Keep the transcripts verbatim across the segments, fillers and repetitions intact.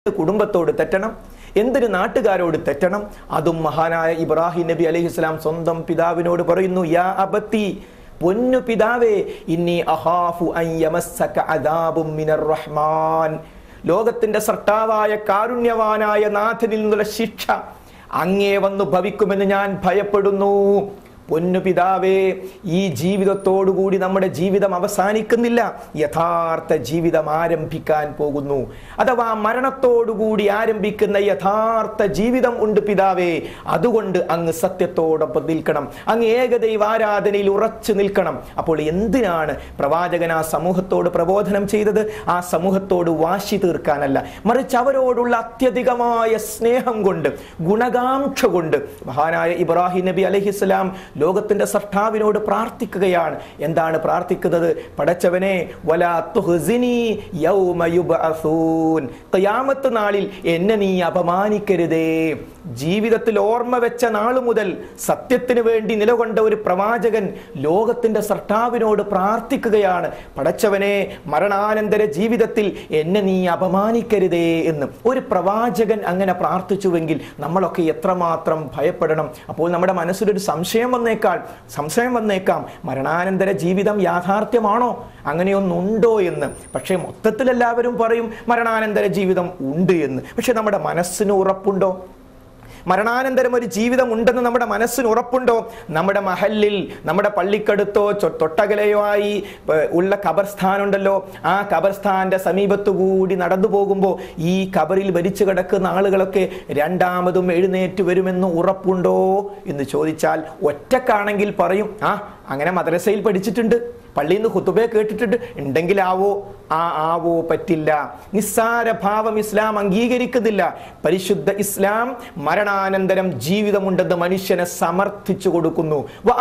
കുടുംബത്തോട് തെറ്റണം, എന്തിന് നാട്ടുകാരോട് തെറ്റണം? അതും മഹാനായ ഇബ്രാഹിം നബി അലൈഹിസ്സലാം സ്വന്തം പിതാവിനോട് പറയുന്നു, യാ അബത്തി, പൊന്നു പിതാവേ, ഇന്നി അഖാഫു അൻ യമസ്സക അദാബും മിനർ റഹ്മാൻ, ലോകത്തിന്റെ സൃഷ്ടാവായ കാരുണ്യവാനായ നാഥനിൽ നിന്നുള്ള ശിക്ഷ അങ്ങേ വന്നു ഭവിക്കുമെന്ന് ഞാൻ ഭയപ്പെടുന്നു. പൊന്നു പിതാവേ, ഈ ജീവിതത്തോടുകൂടി നമ്മുടെ ജീവിതം അവസാനിക്കുന്നില്ല, യഥാർത്ഥ ജീവിതം ആരംഭിക്കാൻ പോകുന്നു. അഥവാ മരണത്തോടുകൂടി ആരംഭിക്കുന്ന യഥാർത്ഥ ജീവിതം ഉണ്ട് പിതാവേ. അതുകൊണ്ട് അങ്ങ് സത്യത്തോടൊപ്പം നിൽക്കണം, അങ്ങ് ഏകദൈവ ആരാധനയിൽ ഉറച്ചു നിൽക്കണം. അപ്പോൾ എന്തിനാണ് പ്രവാചകൻ ആ സമൂഹത്തോട് പ്രബോധനം ചെയ്തത്? ആ സമൂഹത്തോട് വാശി തീർക്കാനല്ല, മറിച്ച് അവരോടുള്ള അത്യധികമായ സ്നേഹം കൊണ്ട്, ഗുണകാംക്ഷ കൊണ്ട് മഹാനായ ഇബ്രാഹിം നബി അലൈഹിസ്സലാം ലോകത്തിന്റെ സൃഷ്ടാവിനോട് പ്രാർത്ഥിക്കുകയാണ്. എന്താണ് പ്രാർത്ഥിക്കുന്നത്? പടച്ചവനെ, വലാ തുഹ്സിനി യൗമ യുബ്അസൂൻ, ഖിയാമത്ത് നാളിൽ എന്നെ നീ അപമാനിക്കരുതേ. ജീവിതത്തിൽ ഓർമ്മ വെച്ച നാളു മുതൽ സത്യത്തിന് വേണ്ടി നിലകൊണ്ട ഒരു പ്രവാചകൻ ലോകത്തിന്റെ സൃഷ്ടാവിനോട് പ്രാർത്ഥിക്കുകയാണ്, പടച്ചവനെ, മരണാനന്തര ജീവിതത്തിൽ എന്നെ നീ അപമാനിക്കരുതേ എന്ന്. ഒരു പ്രവാചകൻ അങ്ങനെ പ്രാർത്ഥിച്ചുവെങ്കിൽ നമ്മളൊക്കെ എത്രമാത്രം ഭയപ്പെടണം. അപ്പോൾ നമ്മുടെ മനസ്സിലൊരു സംശയം വന്നേക്കാൾ സംശയം വന്നേക്കാം, മരണാനന്തര ജീവിതം യാഥാർത്ഥ്യമാണോ, അങ്ങനെയൊന്നുണ്ടോ എന്ന്. പക്ഷേ മൊത്തത്തിൽ എല്ലാവരും പറയും മരണാനന്തര ജീവിതം ഉണ്ട് എന്ന്. പക്ഷെ നമ്മുടെ മനസ്സിന് ഉറപ്പുണ്ടോ? മരണാനന്തരം ഒരു ജീവിതം ഉണ്ടെന്ന് നമ്മുടെ മനസ്സിന് ഉറപ്പുണ്ടോ? നമ്മുടെ മഹല്ലിൽ, നമ്മുടെ പള്ളിക്കടുത്തോ തൊട്ടകലയോ ആയി ഉള്ള ഖബർസ്ഥാനുണ്ടല്ലോ, ആ ഖബർസ്ഥാന്റെ സമീപത്തുകൂടി നടന്നു പോകുമ്പോൾ ഈ ഖബറിൽ മരിച്ചു കിടക്കുന്ന ആളുകളൊക്കെ രണ്ടാമതും എഴുന്നേറ്റ് വരുമെന്ന് ഉറപ്പുണ്ടോ എന്ന് ചോദിച്ചാൽ ഒറ്റക്കാണെങ്കിൽ പറയും, ആ അങ്ങനെ മദ്രസയിൽ പഠിച്ചിട്ടുണ്ട്, പള്ളിയിൽ നിന്ന് ഖുതുബ കേട്ടിട്ടുണ്ട്, ഉണ്ടെങ്കിലാവോ? ആ ആവോ പറ്റില്ല. നിസ്സാര ഭാവം ഇസ്ലാം അംഗീകരിക്കുന്നില്ല. പരിശുദ്ധ ഇസ്ലാം മരണാനന്തരം ജീവിതമുണ്ടെന്ന് മനുഷ്യനെ സമർത്ഥിച്ചു കൊടുക്കുന്നു.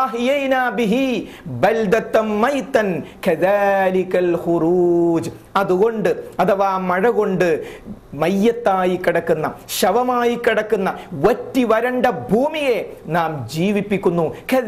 അതുകൊണ്ട് അഥവാ മഴ കൊണ്ട് മയ്യത്തായി കിടക്കുന്ന, ശവമായി കിടക്കുന്ന, വറ്റി വരണ്ട ഭൂമിയെ നാം ജീവിപ്പിക്കുന്നു.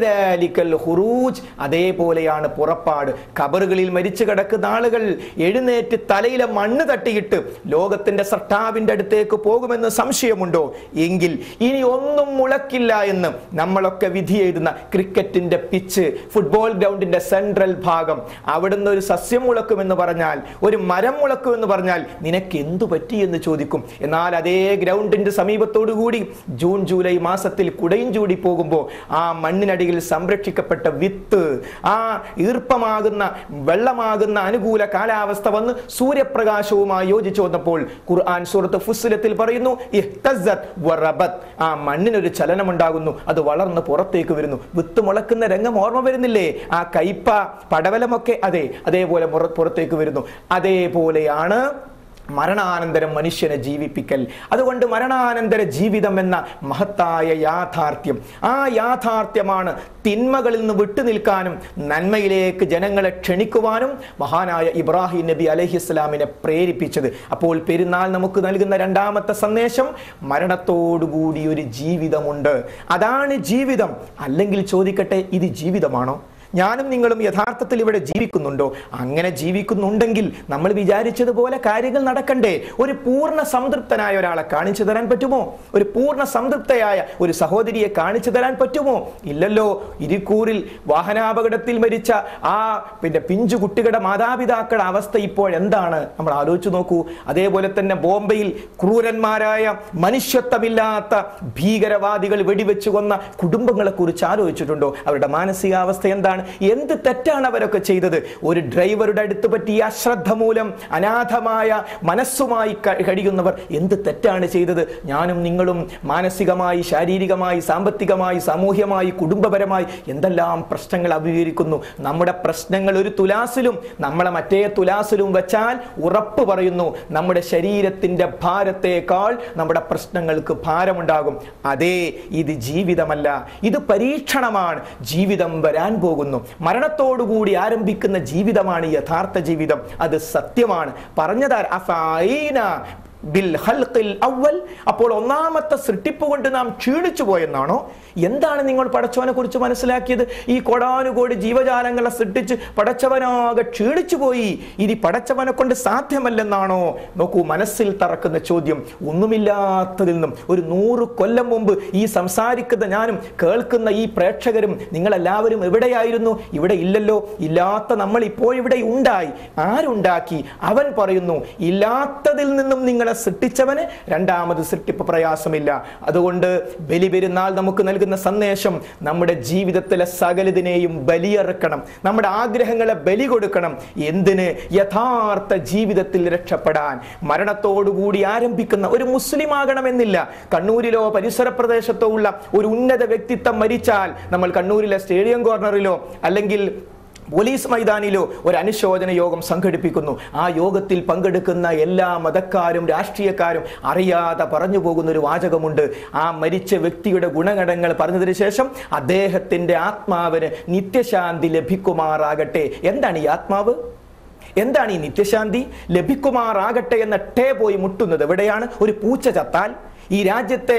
അതേപോലെയാണ് പുറപ്പാട്. ഖബറുകളിൽ മരിച്ചു കിടക്കുന്ന ആളുകൾ എഴുന്നേറ്റ് തലയിലെ മണ്ണ് തട്ടിയിട്ട് ലോകത്തിന്റെ സൃഷ്ടാവിന്റെ അടുത്തേക്ക് പോകുമെന്ന് സംശയമുണ്ടോ? എങ്കിൽ ഇനി ഒന്നും മുളക്കില്ല എന്ന് നമ്മളൊക്കെ വിധി എഴുതുന്ന ക്രിക്കറ്റിന്റെ പിച്ച്, ഫുട്ബോൾ ഗ്രൗണ്ടിന്റെ സെൻട്രൽ ഭാഗം, അവിടുന്ന് ഒരു സസ്യം മുളക്കുമെന്ന് പറഞ്ഞാൽ, ഒരു മരം മുളക്കുമെന്ന് പറഞ്ഞാൽ നിനക്ക് എന്തു പറ്റി എന്ന് ചോദിക്കും. എന്നാൽ അതേ ഗ്രൗണ്ടിന്റെ സമീപത്തോടു കൂടി ജൂൺ ജൂലൈ മാസത്തിൽ കുടയും ചൂടി പോകുമ്പോൾ ആ മണ്ണിനടിയിൽ സംരക്ഷിക്കപ്പെട്ട വിത്ത്, ആ ഈർപ്പമാകുന്ന വെള്ളമാകുന്ന അനുകൂല കാലാവസ്ഥ വന്ന് സൂര്യപ്രകാശവുമായി യോജിച്ചു വന്നപ്പോൾ ഖുർആൻ സൂറത്ത് ഫുസ്സിലത്തിൽ പറയുന്നു, ഇഹ്തസ്സത് വറബത്, ആ മണ്ണിനൊരു ചലനമുണ്ടാകുന്നു, അത് വളർന്ന് പുറത്തേക്ക് വരുന്നു. വിത്ത് മുളക്കുന്ന രംഗം ഓർമ്മ വരുന്നില്ലേ? ആ കയ്പ, പടവലമൊക്കെ അതെ അതേപോലെ പുറത്തേക്ക് വരുന്നു. അതേപോലെയാണ് മരണാനന്തരം മനുഷ്യനെ ജീവിപ്പിക്കൽ. അതുകൊണ്ട് മരണാനന്തര ജീവിതം എന്ന മഹത്തായ യാഥാർത്ഥ്യം, ആ യാഥാർത്ഥ്യമാണ് തിന്മകളിൽ നിന്ന് വിട്ടുനിൽക്കാനും നന്മയിലേക്ക് ജനങ്ങളെ ക്ഷണിക്കുവാനും മഹാനായ ഇബ്രാഹിം നബി അലൈഹിസ്സലാമിനെ പ്രേരിപ്പിച്ചത്. അപ്പോൾ പെരുന്നാൾ നമുക്ക് നൽകുന്ന രണ്ടാമത്തെ സന്ദേശം, മരണത്തോടുകൂടി ഒരു ജീവിതമുണ്ട്, അതാണ് ജീവിതം. അല്ലെങ്കിൽ ചോദിക്കട്ടെ, ഇത് ജീവിതമാണോ? ഞാനും നിങ്ങളും യഥാർത്ഥത്തിൽ ഇവിടെ ജീവിക്കുന്നുണ്ടോ? അങ്ങനെ ജീവിക്കുന്നുണ്ടെങ്കിൽ നമ്മൾ വിചാരിച്ചതുപോലെ കാര്യങ്ങൾ നടക്കണ്ടേ? ഒരു പൂർണ്ണ സംതൃപ്തനായ ഒരാളെ കാണിച്ചു തരാൻ പറ്റുമോ? ഒരു പൂർണ്ണ സംതൃപ്തയായ ഒരു സഹോദരിയെ കാണിച്ചു തരാൻ പറ്റുമോ? ഇല്ലല്ലോ. ഇരിക്കൂറിൽ വാഹനാപകടത്തിൽ മരിച്ച ആ പിന്നെ പിഞ്ചു കുട്ടികളുടെ മാതാപിതാക്കളുടെ അവസ്ഥ ഇപ്പോഴെന്താണ്? നമ്മൾ ആലോചിച്ചു നോക്കൂ. അതേപോലെ തന്നെ ബോംബെയിൽ ക്രൂരന്മാരായ, മനുഷ്യത്വമില്ലാത്ത ഭീകരവാദികൾ വെടിവെച്ചു കൊന്ന കുടുംബങ്ങളെ കുറിച്ച് ആലോചിച്ചിട്ടുണ്ടോ? അവരുടെ മാനസികാവസ്ഥ എന്താണ്? എന്ത് തെറ്റാണ് അവരൊക്കെ ചെയ്തത്? ഒരു ഡ്രൈവറുടെ അടുത്ത് പറ്റിയ അശ്രദ്ധ മൂലം അനാഥമായ മനസ്സുമായി കഴിയുന്നവർ എന്ത് തെറ്റാണ് ചെയ്തത്? ഞാനും നിങ്ങളും മാനസികമായി, ശാരീരികമായി, സാമ്പത്തികമായി, സാമൂഹ്യമായി, കുടുംബപരമായി എന്തെല്ലാം പ്രശ്നങ്ങൾ അഭിമുഖീകരിക്കുന്നു. നമ്മുടെ പ്രശ്നങ്ങൾ ഒരു തുലാസിലും നമ്മളെ മറ്റേ തുലാസിലും വെച്ചാൽ ഉറപ്പ് പറയുന്നു, നമ്മുടെ ശരീരത്തിന്റെ ഭാരത്തേക്കാൾ നമ്മുടെ പ്രശ്നങ്ങൾക്ക് ഭാരമുണ്ടാകും. അതേ, ഇത് ജീവിതമല്ല, ഇത് പരീക്ഷണമാണ്. ജീവിതം വരാൻ പോകുന്നു. മരണത്തോടുകൂടി ആരംഭിക്കുന്ന ജീവിതമാണ് യഥാർത്ഥ ജീവിതം. അത് സത്യമാണ്. പറഞ്ഞതാർ? ബിൽ ഖൽഖിൽ അവൽ, അപ്പോൾ ഒന്നാമത്തെ സൃഷ്ടിപ്പ് കൊണ്ട് നാം ക്ഷീണിച്ചു പോയെന്നാണോ? എന്താണ് നിങ്ങൾ പടച്ചവനെ കുറിച്ച് മനസ്സിലാക്കിയത്? ഈ കോടാനുകോടി ജീവജാലങ്ങളെ സൃഷ്ടിച്ച് പടച്ചവനാകെ ക്ഷീണിച്ചു പോയി, ഇനി പടച്ചവനെ കൊണ്ട് സാധ്യമല്ലെന്നാണോ? നോക്കൂ, മനസ്സിൽ തറക്കുന്ന ചോദ്യം. ഒന്നുമില്ലാത്തതിൽ നിന്നും ഒരു നൂറ് കൊല്ലം മുമ്പ് ഈ സംസാരിക്കുന്ന ഞാനും കേൾക്കുന്ന ഈ പ്രേക്ഷകരും നിങ്ങളെല്ലാവരും എവിടെയായിരുന്നു? ഇവിടെ ഇല്ലല്ലോ. ഇല്ലാത്ത നമ്മൾ ഇപ്പോൾ ഇവിടെ ഉണ്ടായി. ആരുണ്ടാക്കി? അവൻ പറയുന്നു, ഇല്ലാത്തതിൽ നിന്നും നിങ്ങളെ സൃഷ്ടിച്ചവന് രണ്ടാമത് സൃഷ്ടിപ്പ് പ്രയാസമില്ല. അതുകൊണ്ട് ബലി പെരുന്നാൾ നമുക്ക് നൽകുന്ന സന്ദേശം, നമ്മുടെ ജീവിതത്തിലെ സകലതിനെയും ബലിയറുക്കണം, നമ്മുടെ ആഗ്രഹങ്ങളെ ബലി കൊടുക്കണം. എന്തിന്? യഥാർത്ഥ ജീവിതത്തിൽ രക്ഷപ്പെടാൻ. മരണത്തോടുകൂടി ആരംഭിക്കുന്ന ഒരു മുസ്ലിം ആകണമെന്നില്ല. കണ്ണൂരിലോ പരിസര പ്രദേശത്തോ ഉള്ള ഒരു ഉന്നത വ്യക്തിത്വം മരിച്ചാൽ നമ്മൾ കണ്ണൂരിലെ സ്റ്റേഡിയം കോർണറിലോ അല്ലെങ്കിൽ പോലീസ് മൈതാനിലോ ഒരു അനുശോചന യോഗം സംഘടിപ്പിക്കുന്നു. ആ യോഗത്തിൽ പങ്കെടുക്കുന്ന എല്ലാ മതക്കാരും രാഷ്ട്രീയക്കാരും അറിയാതെ പറഞ്ഞു പോകുന്ന ഒരു വാചകമുണ്ട്. ആ മരിച്ച വ്യക്തിയുടെ ഗുണഗണങ്ങൾ പറഞ്ഞതിന് ശേഷം അദ്ദേഹത്തിന്റെ ആത്മാവിന് നിത്യശാന്തി ലഭിക്കുമാറാകട്ടെ. എന്താണ് ഈ ആത്മാവ്? എന്താണ് ഈ നിത്യശാന്തി? ലഭിക്കുമാറാകട്ടെ എന്ന ടേ പോയി മുട്ടുന്നത് എവിടെയാണ്? ഒരു പൂച്ച ചത്താൽ, ഈ രാജ്യത്തെ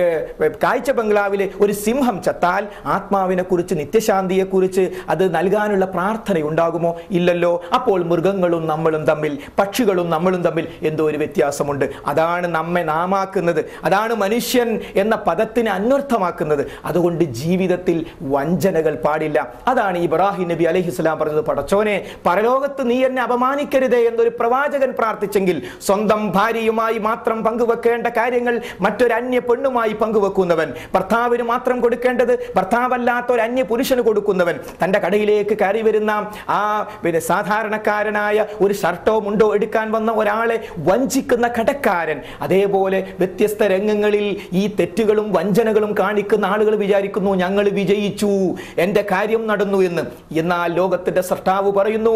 കാഴ്ച ബംഗ്ലാവിലെ ഒരു സിംഹം ചത്താൽ ആത്മാവിനെ കുറിച്ച്, നിത്യശാന്തിയെ കുറിച്ച് അത് നൽകാനുള്ള പ്രാർത്ഥന ഉണ്ടാകുമോ? ഇല്ലല്ലോ. അപ്പോൾ മൃഗങ്ങളും നമ്മളും തമ്മിൽ, പക്ഷികളും നമ്മളും തമ്മിൽ എന്തോ ഒരു വ്യത്യാസമുണ്ട്. അതാണ് നമ്മെ നാമാക്കുന്നത്, അതാണ് മനുഷ്യൻ എന്ന പദത്തിന് അന്വർത്ഥമാക്കുന്നത്. അതുകൊണ്ട് ജീവിതത്തിൽ വഞ്ചനകൾ പാടില്ല. അതാണ് ഇബ്രാഹിം നബി അലൈഹിസ്സലാം പറഞ്ഞത്. പടച്ചോനെ, പരലോകത്ത് നീ എന്നെ അപമാനിക്കരുതേ എന്നൊരു പ്രവാചകൻ പ്രാർത്ഥിച്ചെങ്കിൽ സ്വന്തം ഭാര്യയുമായി മാത്രം പങ്കുവെക്കേണ്ട കാര്യങ്ങൾ മറ്റൊരു അന്യ പെണ്ണുമായി പങ്കുവെക്കുന്നവൻ, ഭർത്താവിന് മാത്രം കൊടുക്കേണ്ടത് ഭർത്താവല്ലാത്ത ഒരു അന്യ പുരുഷന് കൊടുക്കുന്നവൻ, തന്റെ കടയിലേക്ക് കയറി വരുന്ന ആ പിന്നെ സാധാരണക്കാരനായ ഒരു ഷർട്ടോ മുണ്ടോ എടുക്കാൻ വന്ന ഒരാളെ വഞ്ചിക്കുന്ന കടക്കാരൻ, അതേപോലെ വ്യത്യസ്ത രംഗങ്ങളിൽ ഈ തെറ്റുകളും വഞ്ചനകളും കാണിക്കുന്ന ആളുകൾ വിചാരിക്കുന്നു ഞങ്ങൾ വിജയിച്ചു, എന്റെ കാര്യം നടന്നു എന്ന്. എന്നാൽ ലോകത്തിന്റെ സൃഷ്ടാവ് പറയുന്നു,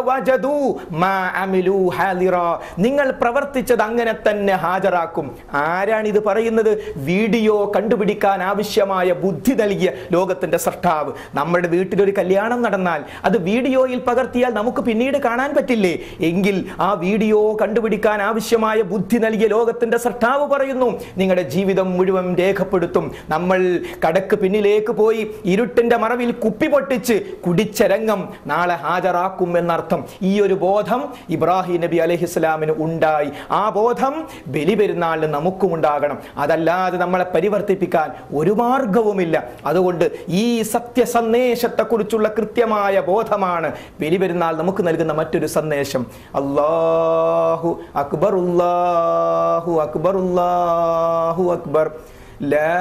നിങ്ങൾ പ്രവർത്തിച്ചത് അങ്ങനെ തന്നെ ഹാജരാക്കും. ആരാണ് ഇത് പറയുന്നത്? വീഡിയോ കണ്ടുപിടിക്കാൻ ആവശ്യമായ ബുദ്ധി നൽകിയ ലോകത്തിന്റെ സൃഷ്ടാവ്. നമ്മുടെ വീട്ടിലൊരു കല്യാണം നടന്നാൽ അത് വീഡിയോയിൽ പകർത്തിയാൽ നമുക്ക് പിന്നീട് കാണാൻ പറ്റില്ലേ? എങ്കിൽ ആ വീഡിയോ കണ്ടുപിടിക്കാൻ ആവശ്യമായ ബുദ്ധി നൽകിയ ലോകത്തിന്റെ സൃഷ്ടാവ് പറയുന്നു, നിങ്ങളുടെ ജീവിതം മുഴുവൻ രേഖപ്പെടുത്തും. നമ്മൾ കടക്ക് പിന്നിലേക്ക് പോയി ഇരുട്ടിന്റെ മറവിൽ കുപ്പി പൊട്ടിച്ച് കുടിച്ച രംഗം നാളെ ഹാജരാക്കും എന്നർത്ഥം. ഈ ഒരു ബോധം ഇബ്രാഹിം നബി അലൈഹിസ്സലാമിന് ഉണ്ടായി. ആ ബോധം ബലി പെരുന്നാളിന് നമുക്കും ഉണ്ടാകണം. അതല്ലാതെ നമ്മളെ പരിവർത്തിപ്പിക്കാൻ ഒരു മാർഗവുമില്ല. അതുകൊണ്ട് ഈ സത്യസന്ദേശത്തെ കുറിച്ചുള്ള കൃത്യമായ ബോധമാണ് ബലി പെരുന്നാൾ നമുക്ക് നൽകുന്ന മറ്റൊരു സന്ദേശം. അല്ലാഹു അക്ബർ, അല്ലാഹു അക്ബർ, അല്ലാഹു അക്ബർ, ലാ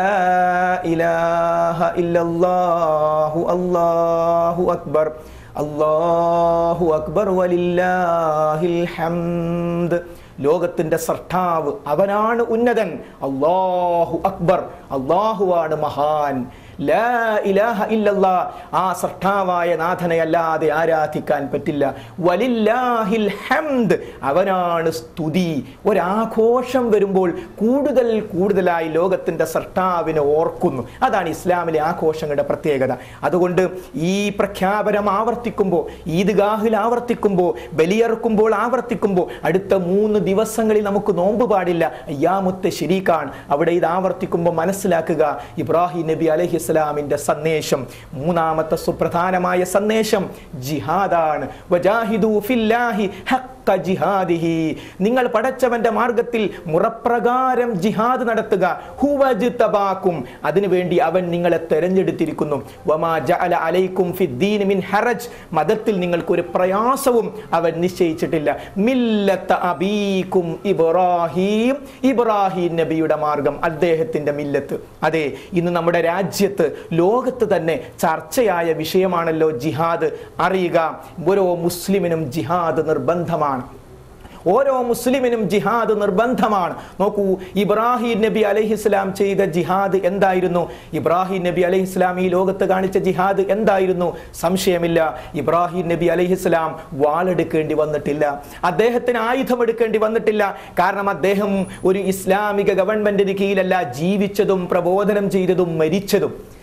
ഇലാഹ ഇല്ലല്ലാഹു, അല്ലാഹു അക്ബർ, അല്ലാഹു അക്ബർ വലില്ലാഹിൽ ഹംദ്. ലോകത്തിന്റെ സൃഷ്ടാവ് അവനാണ് ഉന്നതൻ. അല്ലാഹു അക്ബർ, അല്ലാഹുവാണ് മഹാൻ. ലാ ഇലാഹ ഇല്ലല്ലാഹ്, ആ സൃഷ്ടാവായ നാഥനെ അല്ലാതെ ആരാധിക്കാൻ പറ്റില്ല. വലില്ലാഹിൽ ഹംദ്, അവനാണ് സ്തുതി. ഒരാഘോഷം വരുമ്പോൾ കൂടുതൽ കൂടുതലായി ലോകത്തിന്റെ സൃഷ്ടാവിനെ ഓർക്കുന്നു. അതാണ് ഇസ്ലാമിലെ ആഘോഷങ്ങളുടെ പ്രത്യേകത. അതുകൊണ്ട് ഈ പ്രഖ്യാപനം ആവർത്തിക്കുമ്പോൾ, ഈദ്ഗാഹിൽ ആവർത്തിക്കുമ്പോൾ, ബലിയറുക്കുമ്പോൾ ആവർത്തിക്കുമ്പോൾ, അടുത്ത മൂന്ന് ദിവസങ്ങളിൽ നമുക്ക് നോമ്പ് പാടില്ല. അയ്യാമുത്തെ ശരീക്കാണ്. അവിടെ ഇത് ആവർത്തിക്കുമ്പോൾ മനസ്സിലാക്കുക, ഇബ്രാഹിം നബി അലൈഹി ഇസ്ലാമിന്റെ സന്ദേശം, മൂന്നാമത്തെ സുപ്രധാനമായ സന്ദേശം ജിഹാദാണ്. വജാഹിദു ഫില്ലാഹി ഹഖ് ജിഹാദിഹി, നിങ്ങൾ പടച്ചവന്റെ മാർഗത്തിൽ മുറപ്രകാരം ജിഹാദ് നടത്തുക. ഹുവജ്തബാക്കും, അതിനുവേണ്ടി അവൻ നിങ്ങളെ തെരഞ്ഞെടുത്തിരിക്കുന്നു. വമാ ജഅല അലൈക്കും ഫിദ്ദീൻ മിൻ ഹറജ്, മതത്തിൽ നിങ്ങൾക്ക് ഒരു പ്രയാസവും അവൻ നിശ്ചയിച്ചിട്ടില്ല. മില്ലത്ത അബീക്കും ഇബ്രാഹിം, ഇബ്രാഹിം നബിയുടെ മാർഗം, അദ്ദേഹത്തിന്റെ മില്ലത്ത്. അതെ, ഇന്ന് നമ്മുടെ രാജ്യത്ത്, ലോകത്ത് തന്നെ ചർച്ചയായ വിഷയമാണല്ലോ ജിഹാദ്. അറിയുക, ഓരോ മുസ്ലിമിനും ജിഹാദ് നിർബന്ധമാണ്. ഓരോ മുസ്ലിമിനും ജിഹാദ് നിർബന്ധമാണ്. നോക്കൂ, ഇബ്രാഹിം നബി അലൈഹിസ്സലാം ചെയ്ത ജിഹാദ് എന്തായിരുന്നു? ഇബ്രാഹിം നബി അലൈഹിസ്സലാം ഈ ലോകത്ത് കാണിച്ച ജിഹാദ് എന്തായിരുന്നു? സംശയമില്ല, ഇബ്രാഹിം നബി അലൈഹിസ്സലാം വാളെടുക്കേണ്ടി വന്നിട്ടില്ല, അദ്ദേഹത്തിന് ആയുധം എടുക്കേണ്ടി വന്നിട്ടില്ല. കാരണം അദ്ദേഹം ഒരു ഇസ്ലാമിക ഗവൺമെന്റിന് കീഴിലല്ല ജീവിച്ചതും പ്രബോധനം ചെയ്തതും മരിച്ചതും.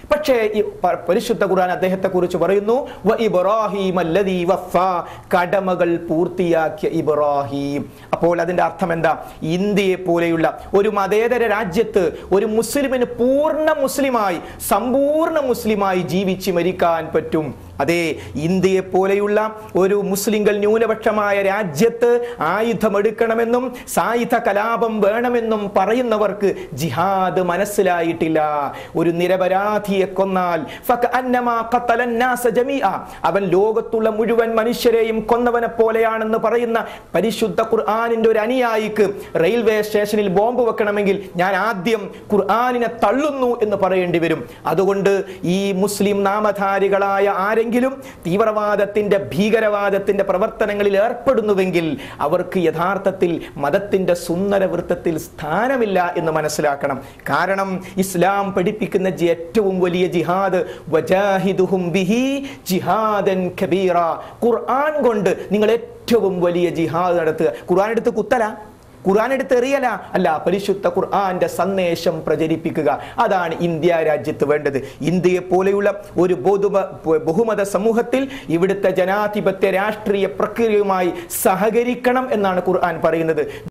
പക്ഷേ ഈ പരിശുദ്ധ ഖുർആൻ അദ്ദേഹത്തെ കുറിച്ച് പറയുന്നു വ ഇബ്രാഹീം അല്ലദീ വഫാ, കടമകൾ പൂർത്തിയാക്കിയ ഇബ്രാഹിം. അപ്പോൾ അതിന്റെ അർത്ഥം എന്താ? ഇന്ത്യയെ പോലെയുള്ള ഒരു മതേതര രാജ്യത്ത് ഒരു മുസ്ലിമിന് പൂർണ്ണ മുസ്ലിമായി സമ്പൂർണ്ണ മുസ്ലിമായി ജീവിച്ച് മരിക്കാൻ പറ്റും. അതെ, ഇന്ത്യയെ പോലെയുള്ള ഒരു മുസ്ലിങ്ങൾ ന്യൂനപക്ഷമായ രാജ്യത്ത് ആയുധമെടുക്കണമെന്നും സായുധ കലാപം വേണമെന്നും പറയുന്നവർക്ക് ജിഹാദ് മനസ്സിലായിട്ടില്ല. ഒരു നിരപരാധിയെ കൊന്നാൽ അവൻ ലോകത്തുള്ള മുഴുവൻ മനുഷ്യരെയും കൊന്നവനെ പോലെയാണെന്ന് പറയുന്ന പരിശുദ്ധ ഖുർആനിന്റെ ഒരു അനുയായിക്ക് റെയിൽവേ സ്റ്റേഷനിൽ ബോംബ് വെക്കണമെങ്കിൽ ഞാൻ ആദ്യം ഖുർആനിനെ തള്ളുന്നു എന്ന് പറയേണ്ടി വരും. അതുകൊണ്ട് ഈ മുസ്ലിം നാമധാരികളായ ആരെങ്കിലും തീവ്രവാദത്തിന്റെ ഭീകരവാദത്തിന്റെ പ്രവർത്തനങ്ങളിൽ ഏർപ്പെടുന്നുവെങ്കിൽ അവർക്ക് യഥാർത്ഥത്തിൽ മതത്തിന്റെ സുന്ദര വൃത്തത്തിൽ സ്ഥാനമില്ല എന്ന് മനസ്സിലാക്കണം. കാരണം ഇസ്ലാം പഠിപ്പിക്കുന്ന ഏറ്റവും വലിയ ജിഹാദ് വജാഹിദുഹും ബിഹി ജിഹാദൻ കബീറ, ഖുർആൻ കൊണ്ട് നിങ്ങൾ ഏറ്റവും വലിയ ജിഹാദ് നടത്തുക. ഖുർആൻ എടുത്ത് കുത്തല, ഖുർആൻ എടുത്ത് എറിയല, അല്ല, പരിശുദ്ധ ഖുർആന്റെ സന്ദേശം പ്രചരിപ്പിക്കുക. അതാണ് ഇന്ത്യ രാജ്യത്ത് വേണ്ടത്. ഇന്ത്യയെ പോലെയുള്ള ഒരു ബഹുമത സമൂഹത്തിൽ ഇവിടുത്തെ ജനാധിപത്യ രാഷ്ട്രീയ പ്രക്രിയയുമായി സഹകരിക്കണം എന്നാണ് ഖുർആൻ പറയുന്നത്.